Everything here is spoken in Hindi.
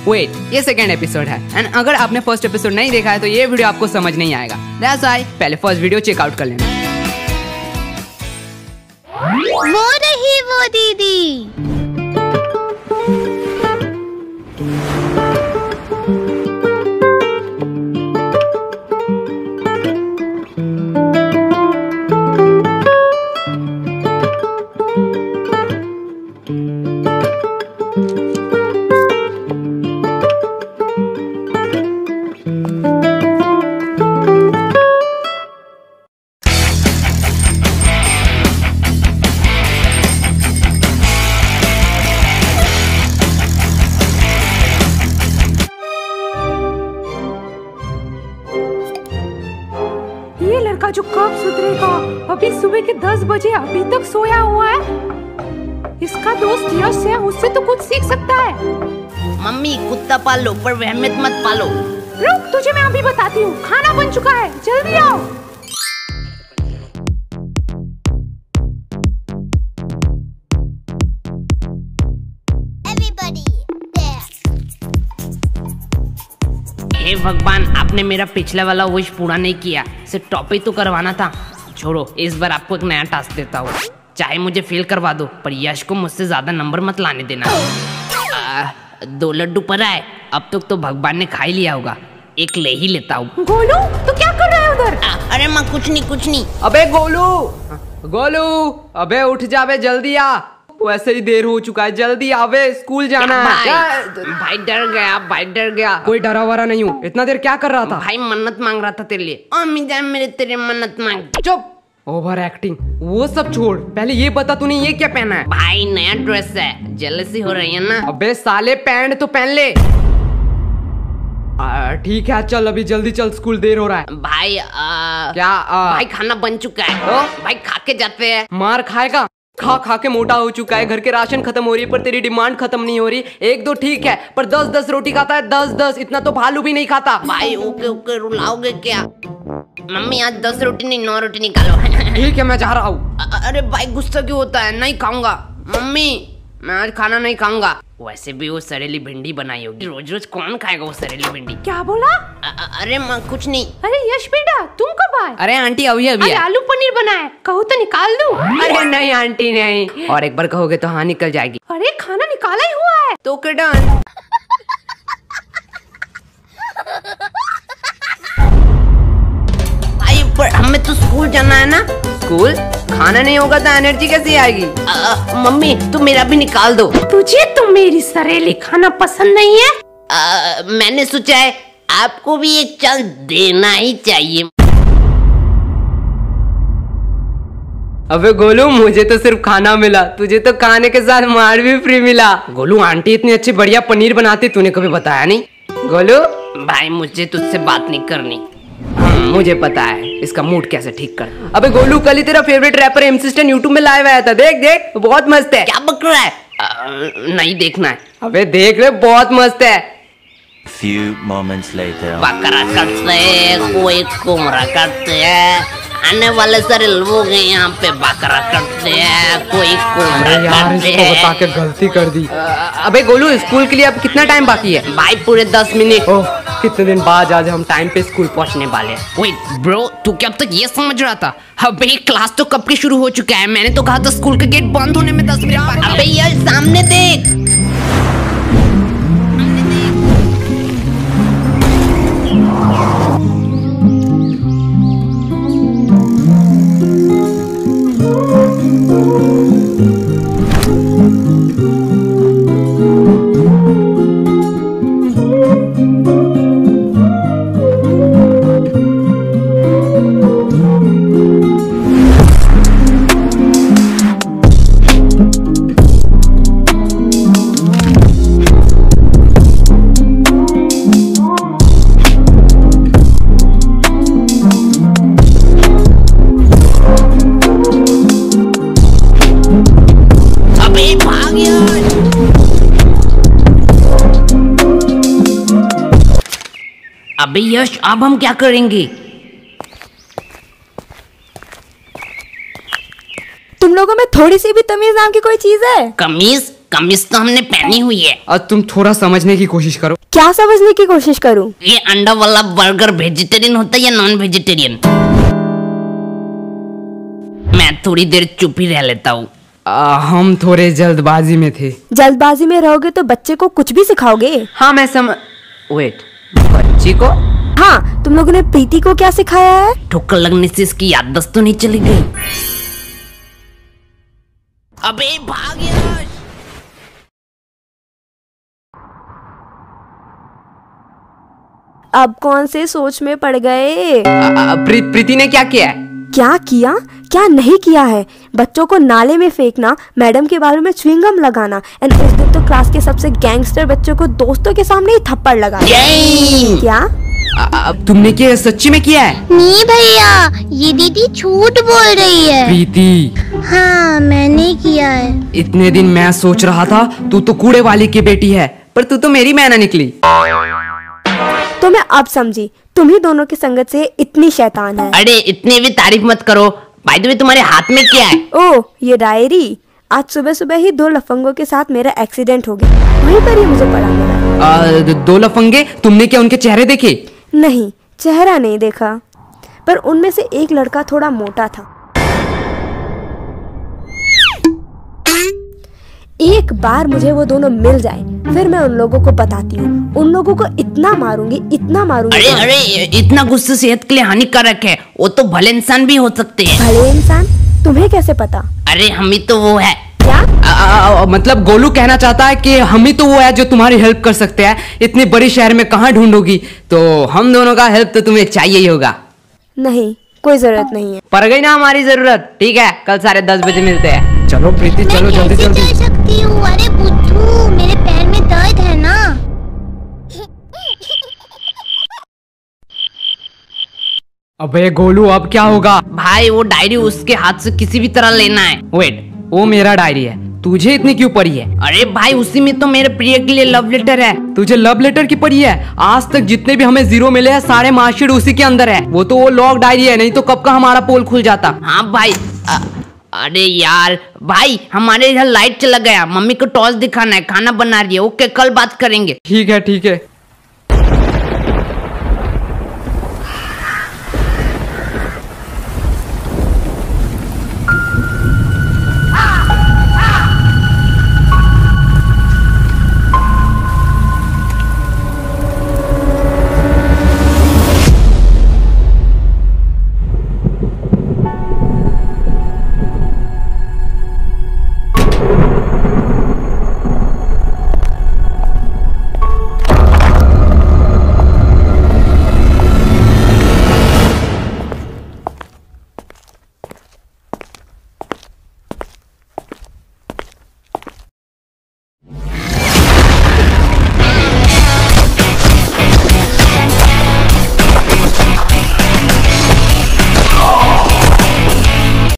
वेट, ये सेकंड एपिसोड है एंड अगर आपने फर्स्ट एपिसोड नहीं देखा है तो ये वीडियो आपको समझ नहीं आएगा। दैट्स व्हाई पहले फर्स्ट वीडियो चेकआउट कर लेना। वो रही वो दीदी। जो कब सुधरेगा? अभी सुबह के 10 बजे अभी तक सोया हुआ है। इसका दोस्त यश है, उससे तो कुछ सीख सकता है। मम्मी कुत्ता पालो पर वहमत मत पालो। रुक, तुझे मैं अभी बताती हूँ। खाना बन चुका है, जल्दी आओ। हे भगवान, आपने मेरा पिछला वाला विश पूरा नहीं किया। सिर्फ टॉपिक तो करवाना था। छोड़ो, इस बार आपको एक नया टास्क देता हूँ। चाहे मुझे फेल करवा दो पर यश को मुझसे ज्यादा नंबर मत लाने देना। 2 लड्डू पड़ा है, अब तक तो भगवान ने खा ही लिया होगा। एक ले ही लेता हूँ। गोलू, तो क्या कर रहा है उधर? अरे माँ, कुछ नहीं। अबे गोलू, अबे उठ जा बे, जल्दी आ। वैसे ही देर हो चुका है, जल्दी आवे, स्कूल जाना है। भाई डर गया। कोई डरा वरा नहीं हूँ। इतना देर क्या कर रहा था? भाई मन्नत मांग रहा था तेरे लिए। अम्मी जान मेरे तेरे मन्नत मांग। चुप, ओवर एक्टिंग। वो सब छोड़, पहले ये बता तूने ये क्या पहना है? भाई नया ड्रेस है, जेलसी हो रही है ना। अबे साले, पैंट तो पहन ले। ठीक है, चल अभी जल्दी चल, स्कूल देर हो रहा है। भाई भाई खाना बन चुका है। भाई खा के जाते हैं। मार खाएगा? खा के मोटा हो चुका है। घर के राशन खत्म हो रही है पर तेरी डिमांड खत्म नहीं हो रही। 1-2 ठीक है पर 10-10 रोटी खाता है। 10-10, इतना तो भालू भी नहीं खाता। भाई ओके रुलाओगे क्या? मम्मी आज 10 रोटी नहीं 9 रोटी निकालो। ठीक है, मैं जा रहा हूँ। अरे भाई गुस्सा क्यों होता है? नहीं खाऊंगा मम्मी, मैं आज खाना नहीं खाऊंगा। वैसे भी वो सड़ेली भिंडी बनाई होगी, रोज रोज कौन खाएगा वो सड़ेली भिंडी? क्या बोला? अरे माँ कुछ नहीं। अरे यश बेटा, तुम कब आए? अरे आंटी अभी है। आलू पनीर बना है, कहो तो निकाल दूं? अरे नहीं आंटी नहीं, और एक बार कहोगे तो हाँ निकल जाएगी। अरे खाना निकाला ही हुआ है तो ओके डन। भाई पर हमें तो स्कूल जाना है ना। स्कूल? खाना नहीं होगा तो एनर्जी कैसे आएगी? मम्मी तुम मेरा भी निकाल दो। तुझे तो मेरी सरेली खाना पसंद नहीं है? मैंने सोचा है आपको भी एक चांस देना ही चाहिए। अबे गोलू, मुझे तो सिर्फ खाना मिला, तुझे तो खाने के साथ मार भी फ्री मिला। गोलू, आंटी इतनी अच्छी बढ़िया पनीर बनाती, तूने कभी बताया नहीं। गोलू भाई मुझे तुझसे बात नहीं करनी। मुझे पता है इसका मूड कैसे ठीक कर। अबे गोलू, कल ही तेरा favourite rapper MC Stan YouTube में लाइव आया था, देख बहुत मस्त है। क्या बक रहा है? नहीं देखना है। अबे देख रहे, बहुत मस्त है। Few moments later. बकरा करते हैं, कोई कुमरा करते हैं, आने वाले सारे लोग हैं यहाँ पे बकरा करते हैं, कोई कुमरा करते हैं। बता के गलती कर दी। अबे गोलू, स्कूल के लिए अब कितना टाइम बाकी है? भाई पूरे 10 मिनट। ओह, कितने दिन बाद आज हम टाइम पे स्कूल पहुँचने वाले हैं। वेट ब्रो, तू क्या अब तक ये समझ रहा था? अबे क्लास तो कब की शुरू हो चुका है। मैंने तो कहा था स्कूल का गेट बंद होने में 10 मिनट। अबे यार सामने देख। अबे यश, अब हम क्या करेंगे? तुम लोगों में थोड़ी सी भी तमीज नाम की कोई चीज है? कमीज कमीज तो हमने पहनी हुई है। और तुम थोड़ा समझने की कोशिश करो। क्या समझने की कोशिश करूं? ये अंडा वाला बर्गर वेजिटेरियन होता है या नॉन वेजिटेरियन? मैं थोड़ी देर चुप ही रह लेता हूँ। हम थोड़े जल्दबाजी में थे। जल्दबाजी में रहोगे तो बच्चे को कुछ भी सिखाओगे? हाँ मैं वेट, बच्ची को? हाँ, तुम लोगों ने प्रीति को क्या सिखाया है? ठोकर लगने से इसकी याददाश्त तो नहीं चली गई? अबे भाग यार। अब कौन से सोच में पड़ गए? प्रीति ने क्या किया है? क्या किया क्या नहीं किया है? बच्चों को नाले में फेंकना, मैडम के बालों में च्युइंगम लगाना, एंड उस दिन तो क्लास के सबसे गैंगस्टर बच्चों को दोस्तों के सामने ही थप्पड़ लगाना। क्या तुमने क्या सच्ची में किया है? नहीं भैया, ये दीदी झूठ बोल रही है। प्रीति, हाँ मैंने किया है। इतने दिन मैं सोच रहा था तू तो कूड़े वाली की बेटी है, पर तू तो मेरी मैना निकली। तो मैं अब समझी, तुम ही दोनों की संगत से इतनी शैतान है। अरे इतनी भी तारीफ मत करो। बाय द वे तुम्हारे हाथ में क्या है? ओह, ये डायरी। आज सुबह सुबह ही 2 लफंगों के साथ मेरा एक्सीडेंट हो गया, वहीं पर ही मुझे पड़ा मिला। 2 लफंगे? तुमने क्या उनके चेहरे देखे? नहीं, चेहरा नहीं देखा, पर उनमें से एक लड़का थोड़ा मोटा था। एक बार मुझे वो दोनों मिल जाए, फिर मैं उन लोगों को बताती हूँ। उन लोगों को इतना मारूंगी, इतना मारूंगी। अरे अरे, इतना गुस्सा सेहत के लिए हानिकारक है। वो तो भले इंसान भी हो सकते हैं। भले इंसान? तुम्हें कैसे पता? अरे हम ही तो वो है। क्या? मतलब गोलू कहना चाहता है कि हम ही तो वो है जो तुम्हारी हेल्प कर सकते हैं। इतने बड़े शहर में कहाँ ढूंढोगी, तो हम दोनों का हेल्प तो तुम्हें चाहिए ही होगा। नहीं, कोई जरूरत नहीं है। पड़ गई ना हमारी जरूरत। ठीक है, कल 10:30 बजे मिलते हैं। चलो प्रीति, चलो मैं जल्दी कैसे जल्दी। चल सकती हूँ? अरे बुद्धू, मेरे पैर में दर्द है ना। अबे गोलू, अब क्या होगा? भाई वो डायरी उसके हाथ से किसी भी तरह लेना है। वेट, वो मेरा डायरी है, तुझे इतनी क्यों पड़ी है? अरे भाई उसी में तो मेरे प्रिय के लिए लव लेटर है। तुझे लव लेटर की पड़ी है? आज तक जितने भी हमें 0 मिले हैं, सारे मार्कशीट उसी के अंदर है। वो तो वो लॉक डायरी है, नहीं तो कब का हमारा पोल खुल जाता। हाँ भाई। अरे यार भाई, हमारे इधर लाइट चला गया। मम्मी को टॉर्च दिखाना है, खाना बना रही है। ओके, कल बात करेंगे। ठीक है ठीक है।